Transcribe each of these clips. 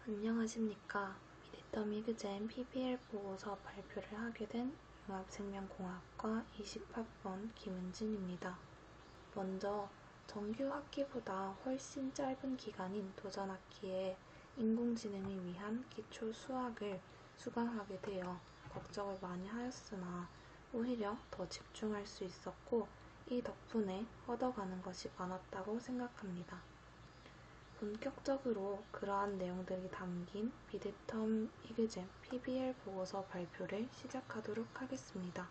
안녕하십니까. 미드텀 이그젠 PBL 보고서 발표를 하게 된 융합생명공학과 20학번 김은진입니다. 먼저 정규 학기보다 훨씬 짧은 기간인 도전학기에 인공지능을 위한 기초 수학을 수강하게 되어 걱정을 많이 하였으나 오히려 더 집중할 수 있었고 이 덕분에 얻어가는 것이 많았다고 생각합니다. 본격적으로 그러한 내용들이 담긴 미드텀 이그젠 PBL 보고서 발표를 시작하도록 하겠습니다.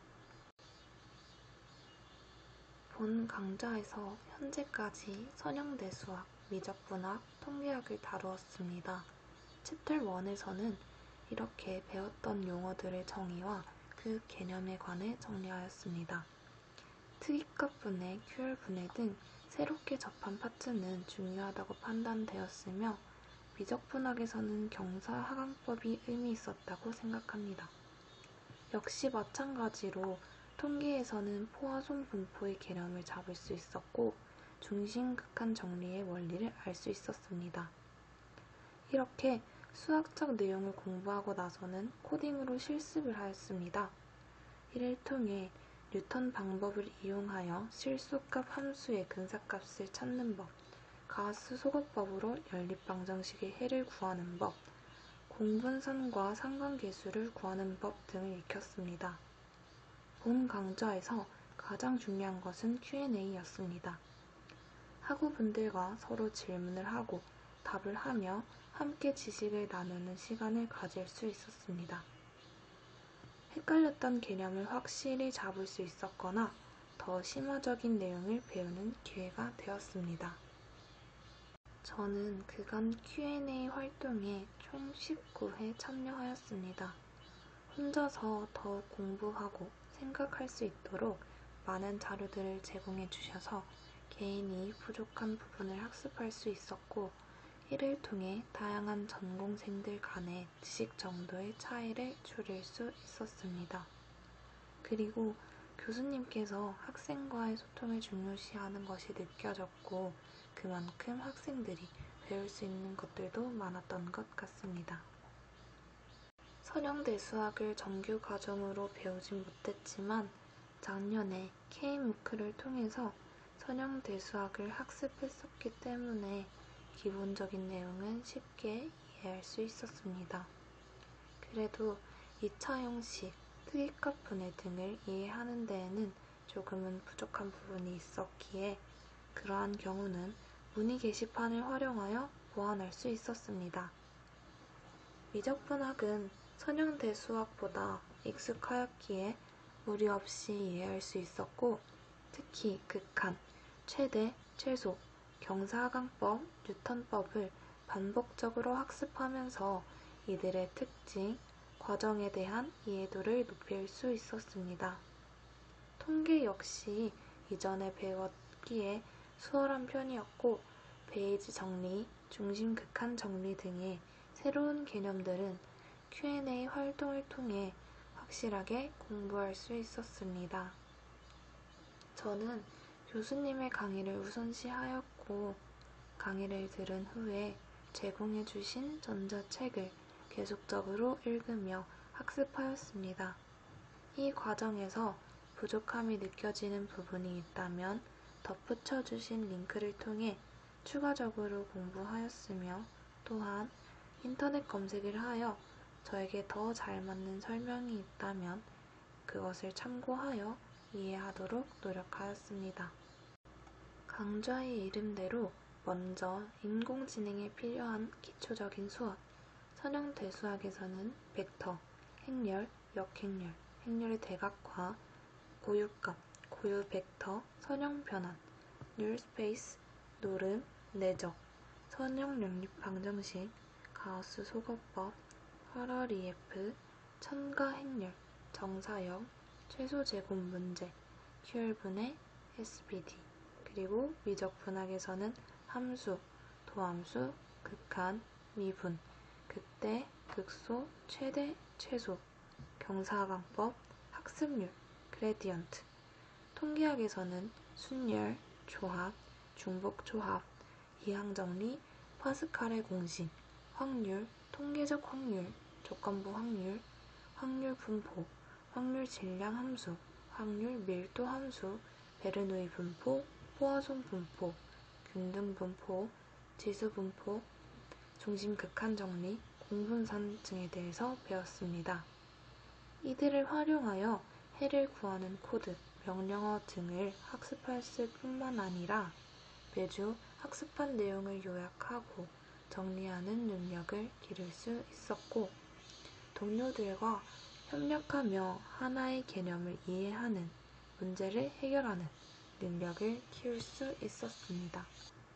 본 강좌에서 현재까지 선형대 수학, 미적분학, 통계학을 다루었습니다. 챕터 1에서는 이렇게 배웠던 용어들의 정의와 그 개념에 관해 정리하였습니다. 특이값 분해, QL 분해 등 새롭게 접한 파트는 중요하다고 판단되었으며 미적분학에서는 경사하강법이 의미 있었다고 생각합니다. 역시 마찬가지로 통계에서는 포화송 분포의 개념을 잡을 수 있었고 중심극한 정리의 원리를 알 수 있었습니다. 이렇게 수학적 내용을 공부하고 나서는 코딩으로 실습을 하였습니다. 이를 통해 뉴턴 방법을 이용하여 실수값 함수의 근사값을 찾는 법, 가우스 소거법으로 연립방정식의 해를 구하는 법, 공분선과 상관계수를 구하는 법 등을 익혔습니다. 본 강좌에서 가장 중요한 것은 Q&A였습니다. 학우분들과 서로 질문을 하고 답을 하며 함께 지식을 나누는 시간을 가질 수 있었습니다. 헷갈렸던 개념을 확실히 잡을 수 있었거나 더 심화적인 내용을 배우는 기회가 되었습니다. 저는 그간 Q&A 활동에 총 19회 참여하였습니다. 혼자서 더 공부하고 생각할 수 있도록 많은 자료들을 제공해 주셔서 개인이 부족한 부분을 학습할 수 있었고 이를 통해 다양한 전공생들 간의 지식 정도의 차이를 줄일 수 있었습니다. 그리고 교수님께서 학생과의 소통을 중요시하는 것이 느껴졌고 그만큼 학생들이 배울 수 있는 것들도 많았던 것 같습니다. 선형대 수학을 정규 과정으로 배우진 못했지만 작년에 K무크를 통해서 선형대 수학을 학습했었기 때문에 기본적인 내용은 쉽게 이해할 수 있었습니다. 그래도 2차 형식, 특이값 분해 등을 이해하는 데에는 조금은 부족한 부분이 있었기에 그러한 경우는 문의 게시판을 활용하여 보완할 수 있었습니다. 미적분학은 선형대 수학보다 익숙하였기에 무리 없이 이해할 수 있었고 특히 극한, 최대, 최소, 경사하강법, 뉴턴법을 반복적으로 학습하면서 이들의 특징, 과정에 대한 이해도를 높일 수 있었습니다. 통계 역시 이전에 배웠기에 수월한 편이었고 페이지 정리, 중심 극한 정리 등의 새로운 개념들은 Q&A 활동을 통해 확실하게 공부할 수 있었습니다. 저는 교수님의 강의를 우선시하였고 강의를 들은 후에 제공해 주신 전자책을 계속적으로 읽으며 학습하였습니다. 이 과정에서 부족함이 느껴지는 부분이 있다면 덧붙여 주신 링크를 통해 추가적으로 공부하였으며 또한 인터넷 검색을 하여 저에게 더 잘 맞는 설명이 있다면 그것을 참고하여 이해하도록 노력하였습니다. 강좌의 이름대로 먼저 인공지능에 필요한 기초적인 수학, 선형대 수학에서는 벡터, 행렬, 역행렬, 행렬의 대각화, 고유값, 고유 벡터, 선형 변환, 률 스페이스, 노름, 내적, 선형 연립 방정식, 가우스 소거법, RREF, 첨가 행렬, 정사역, 최소 제곱 문제, QL 분해, SBD, 그리고 미적 분학에서는 함수, 도함수, 극한, 미분, 극대, 극소, 최대, 최소, 경사하강법, 학습률, 그레디언트, 통계학에서는 순열, 조합, 중복 조합, 이항정리, 파스칼의 공식, 확률, 통계적 확률, 조건부 확률, 확률 분포, 확률 질량 함수, 확률 밀도 함수, 베르노이 분포, 포화송 분포, 균등 분포, 지수 분포, 중심 극한 정리, 공분산 등에 대해서 배웠습니다. 이들을 활용하여 해를 구하는 코드, 명령어 등을 학습했을 뿐만 아니라 매주 학습한 내용을 요약하고 정리하는 능력을 기를 수 있었고, 동료들과 협력하며 하나의 개념을 이해하는, 문제를 해결하는 능력을 키울 수 있었습니다.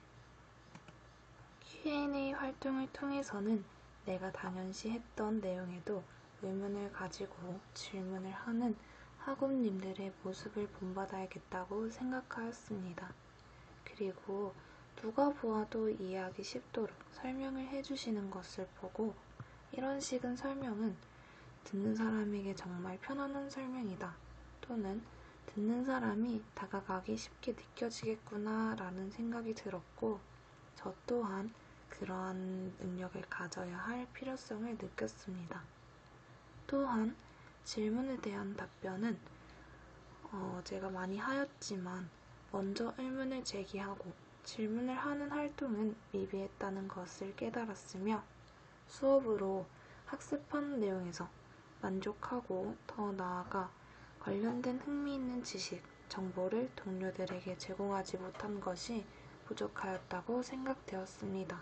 Q&A 활동을 통해서는 내가 당연시 했던 내용에도 의문을 가지고 질문을 하는 학우님들의 모습을 본받아야겠다고 생각하였습니다. 그리고 누가 보아도 이해하기 쉽도록 설명을 해주시는 것을 보고 이런 식의 설명은 듣는 사람에게 정말 편안한 설명이다, 또는 듣는 사람이 다가가기 쉽게 느껴지겠구나 라는 생각이 들었고, 저 또한 그러한 능력을 가져야 할 필요성을 느꼈습니다. 또한 질문에 대한 답변은 제가 많이 하였지만 먼저 의문을 제기하고 질문을 하는 활동은 미비했다는 것을 깨달았으며, 수업으로 학습한 내용에서 만족하고 더 나아가 관련된 흥미있는 지식, 정보를 동료들에게 제공하지 못한 것이 부족하였다고 생각되었습니다.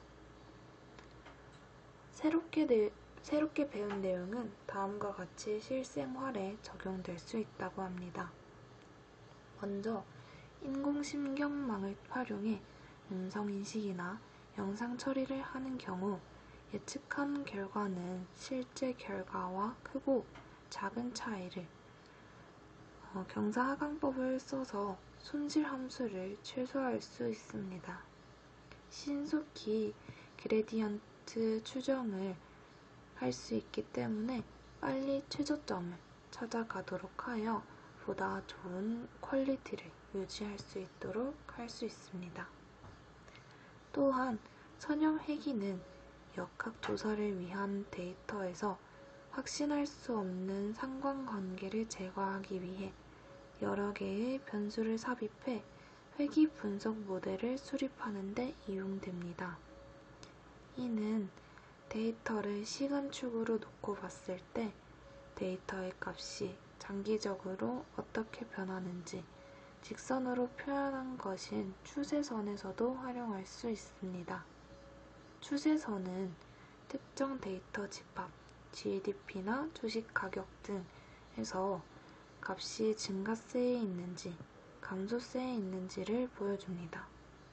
새롭게 배운 내용은 다음과 같이 실생활에 적용될 수 있다고 합니다. 먼저 인공신경망을 활용해 음성인식이나 영상 처리를 하는 경우 예측한 결과는 실제 결과와 크고 작은 차이를 경사하강법을 써서 손실 함수를 최소화할 수 있습니다. 신속히 그레디언트 추정을 할 수 있기 때문에 빨리 최저점을 찾아가도록 하여 보다 좋은 퀄리티를 유지할 수 있도록 할 수 있습니다. 또한 선형회귀는 역학조사를 위한 데이터에서 확신할 수 없는 상관관계를 제거하기 위해 여러 개의 변수를 삽입해 회귀 분석 모델을 수립하는 데 이용됩니다. 이는 데이터를 시간축으로 놓고 봤을 때 데이터의 값이 장기적으로 어떻게 변하는지 직선으로 표현한 것인 추세선에서도 활용할 수 있습니다. 추세선은 특정 데이터 집합, GDP나 주식 가격 등에서 값이 증가세에 있는지 감소세에 있는지를 보여줍니다.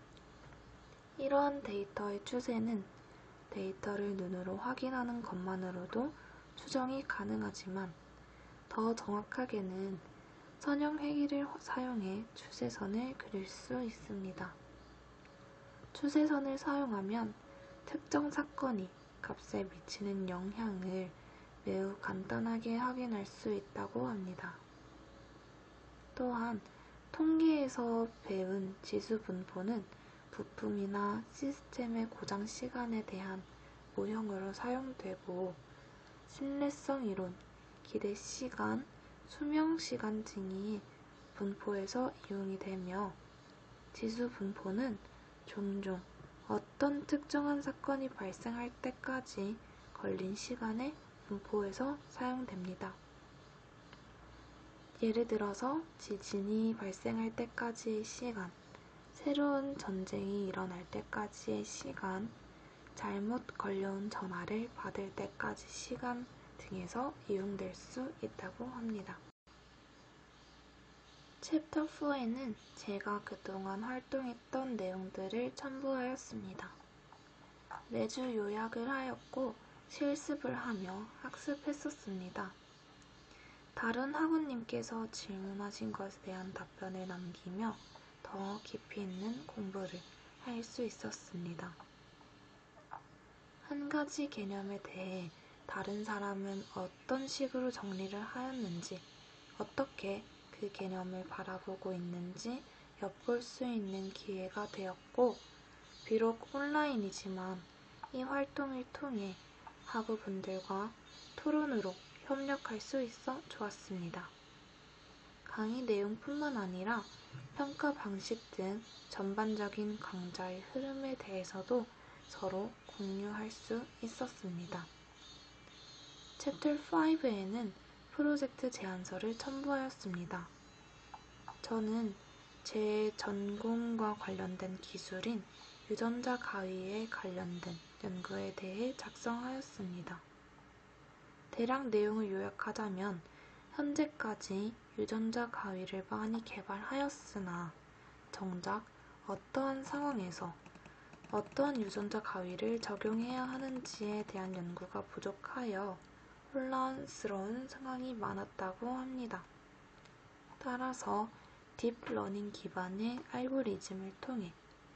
이러한 데이터의 추세는 데이터를 눈으로 확인하는 것만으로도 추정이 가능하지만 더 정확하게는 선형회귀를 사용해 추세선을 그릴 수 있습니다. 추세선을 사용하면 특정 사건이 값에 미치는 영향을 매우 간단하게 확인할 수 있다고 합니다. 또한 통계에서 배운 지수 분포는 부품이나 시스템의 고장 시간에 대한 모형으로 사용되고, 신뢰성 이론, 기대 시간, 수명 시간 등이 분포에서 이용이 되며, 지수 분포는 종종 어떤 특정한 사건이 발생할 때까지 걸린 시간의 분포에서 사용됩니다. 예를 들어서 지진이 발생할 때까지의 시간, 새로운 전쟁이 일어날 때까지의 시간, 잘못 걸려온 전화를 받을 때까지 시간 등에서 이용될 수 있다고 합니다. 챕터 4에는 제가 그동안 활동했던 내용들을 첨부하였습니다. 매주 요약을 하였고 실습을 하며 학습했었습니다. 다른 학우님께서 질문하신 것에 대한 답변을 남기며 더 깊이 있는 공부를 할 수 있었습니다. 한 가지 개념에 대해 다른 사람은 어떤 식으로 정리를 하였는지, 어떻게 그 개념을 바라보고 있는지 엿볼 수 있는 기회가 되었고, 비록 온라인이지만 이 활동을 통해 학우분들과 토론으로 협력할 수 있어 좋았습니다. 강의 내용뿐만 아니라 평가 방식 등 전반적인 강좌의 흐름에 대해서도 서로 공유할 수 있었습니다. 챕터 5에는 프로젝트 제안서를 첨부하였습니다. 저는 제 전공과 관련된 기술인 유전자 가위에 관련된 연구에 대해 작성하였습니다. 대략 내용을 요약하자면 현재까지 유전자 가위를 많이 개발하였으나 정작 어떠한 상황에서 어떠한 유전자 가위를 적용해야 하는지에 대한 연구가 부족하여 혼란스러운 상황이 많았다고 합니다. 따라서 딥러닝 기반의 알고리즘을 통해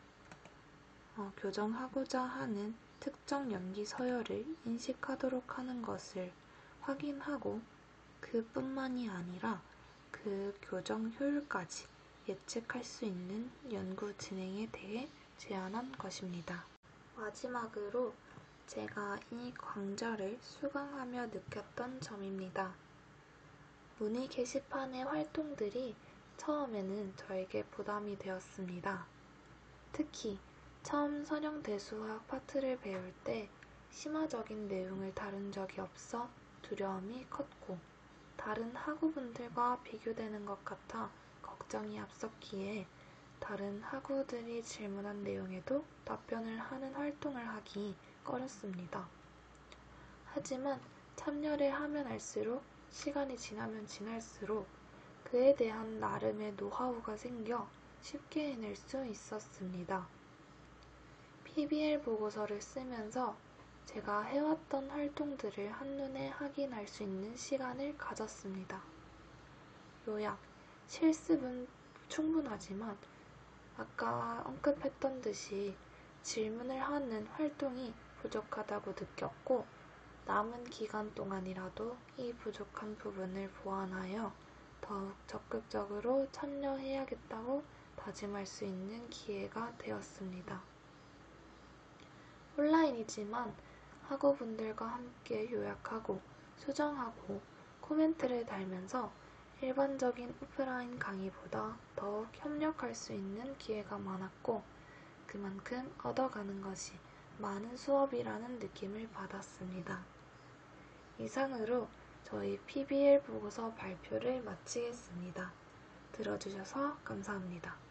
교정하고자 하는 특정 연기 서열을 인식하도록 하는 것을 확인하고 그뿐만이 아니라 그 교정 효율까지 예측할 수 있는 연구 진행에 대해 제안한 것입니다. 마지막으로 제가 이 강좌를 수강하며 느꼈던 점입니다. 문의 게시판의 활동들이 처음에는 저에게 부담이 되었습니다. 특히 처음 선형대수학 파트를 배울 때 심화적인 내용을 다룬 적이 없어 두려움이 컸고 다른 학우분들과 비교되는 것 같아 걱정이 앞섰기에 다른 학우들이 질문한 내용에도 답변을 하는 활동을 하기 꺼렸습니다. 하지만 참여를 하면 할수록 시간이 지나면 지날수록 그에 대한 나름의 노하우가 생겨 쉽게 해낼 수 있었습니다. PBL 보고서를 쓰면서 제가 해왔던 활동들을 한눈에 확인할 수 있는 시간을 가졌습니다. 요약, 실습은 충분하지만 아까 언급했던 듯이 질문을 하는 활동이 부족하다고 느꼈고 남은 기간 동안이라도 이 부족한 부분을 보완하여 더욱 적극적으로 참여해야겠다고 다짐할 수 있는 기회가 되었습니다. 온라인이지만 학우분들과 함께 요약하고 수정하고 코멘트를 달면서 일반적인 오프라인 강의보다 더욱 협력할 수 있는 기회가 많았고 그만큼 얻어가는 것이 많은 수업이라는 느낌을 받았습니다. 이상으로 저희 PBL 보고서 발표를 마치겠습니다. 들어주셔서 감사합니다.